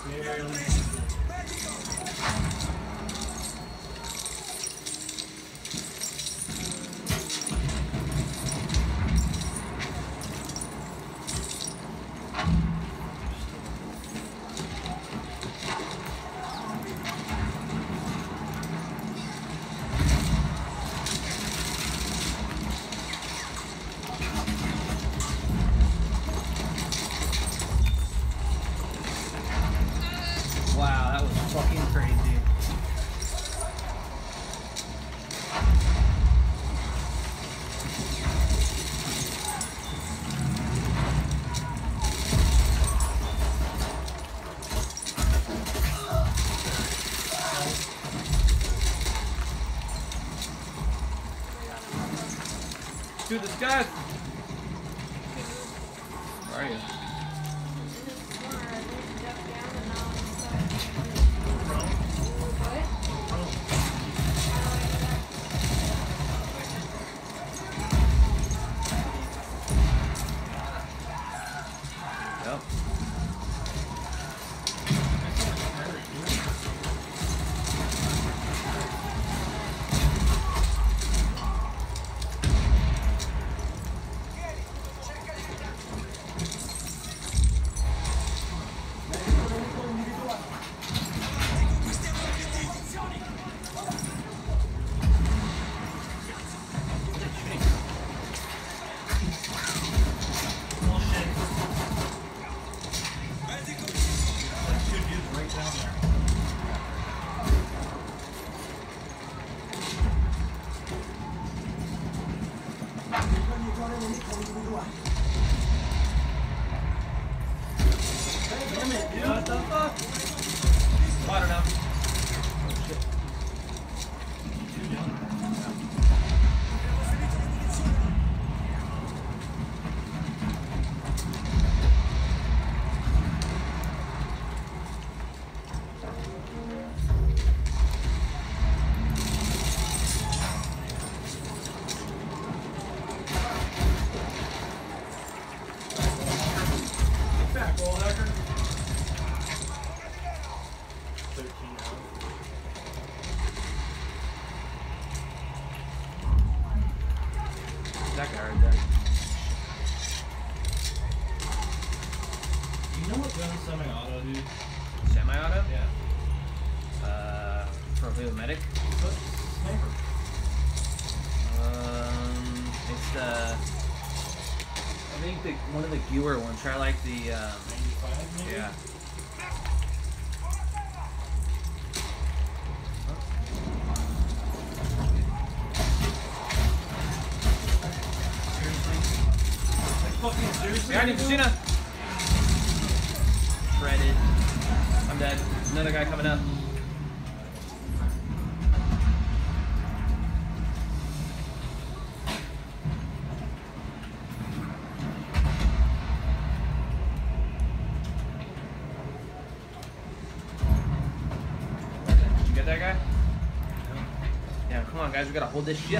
Wow, that was fucking crazy. Dude, this guy. Where are you? Yep. Damn it, dude. What the fuck? Water now. Oh, shit. Back, wall hacker. 13 out. That guy right there. You know what gun is semi-auto, dude? Semi-auto? Yeah. For who? Medic? But sniper. It's the. I think one of the Gewer ones. Try like the. 95 maybe? Yeah. Fucking seriously? Behind you, Christina! Shredded. I'm dead. Another guy coming up. Did you get that guy? Yeah, come on guys, we gotta hold this shit.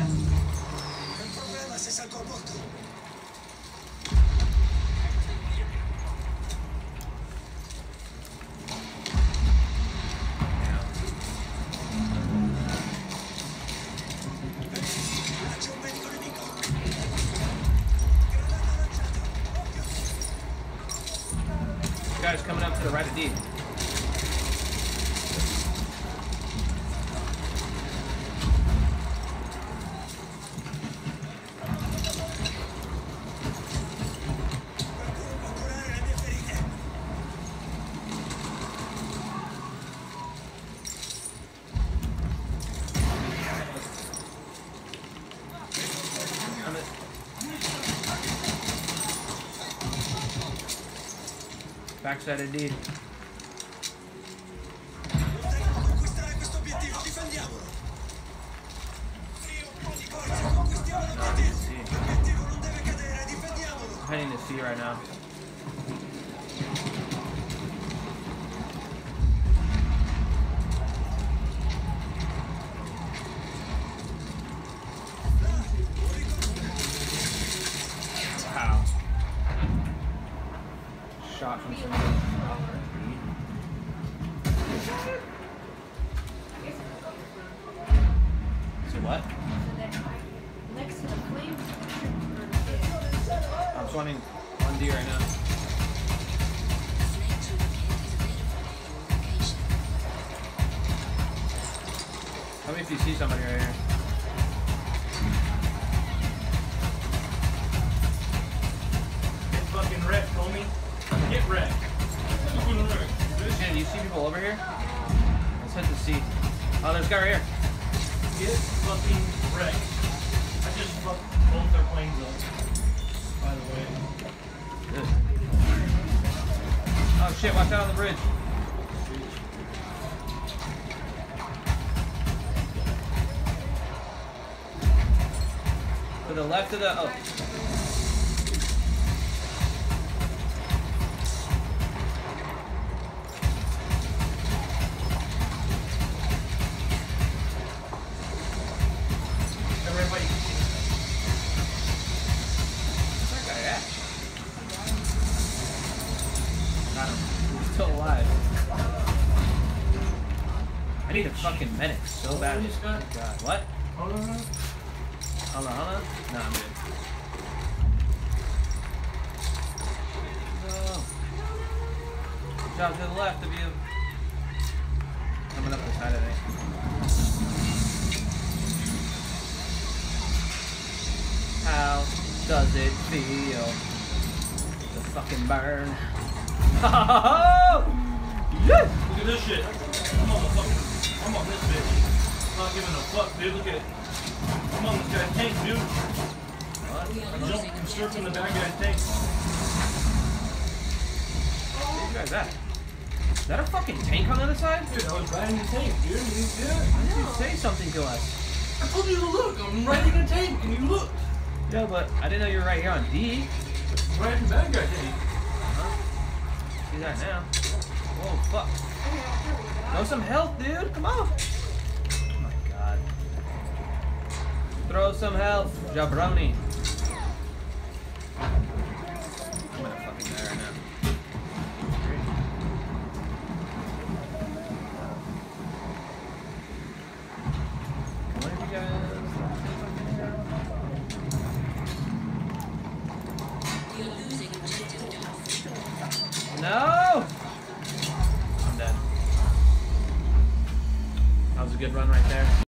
Guys coming up to the right of D. Backside of D. I'm heading to C right now. Wow. Shot from somebody. I'm swanning 1D right now. Tell me if you see somebody right here. Get fucking wrecked, homie. Get wrecked. Fucking wrecked. Shannon, do you see people over here? Let's hit the C. Oh, there's a guy right here. Get fucking wrecked. I just fucked both their planes up. By the way. Good. Oh shit, watch out on the bridge. To the left of the, oh. Everybody. Where's that guy at? Got him. He's still alive. I need a fucking medic so bad. This guy? God, what? Hold on. Hold on. No, I'm good. No. Job to the left of you. Coming up the side, I think. How does it feel to fucking burn? Yeah. Look at this shit. I'm on this bitch. Not giving a fuck, dude. Look at it. I'm on this guy's tank, dude. What? I'm surfing the bad guy's tank. Where you guys at? Is that a fucking tank on the other side? Dude, I was riding the tank, dude. You see Why that? didn't you say something to us? I told you to look. I'm riding a tank, and you looked. Yeah, but I didn't know you were right here on D. Riding the bad guy tank. See that now. Whoa, fuck. Throw some health, dude. Come on. Oh my god. Throw some health, jabroni. I'm gonna fucking die right now. One of you guys. No! I'm dead. That was a good run right there.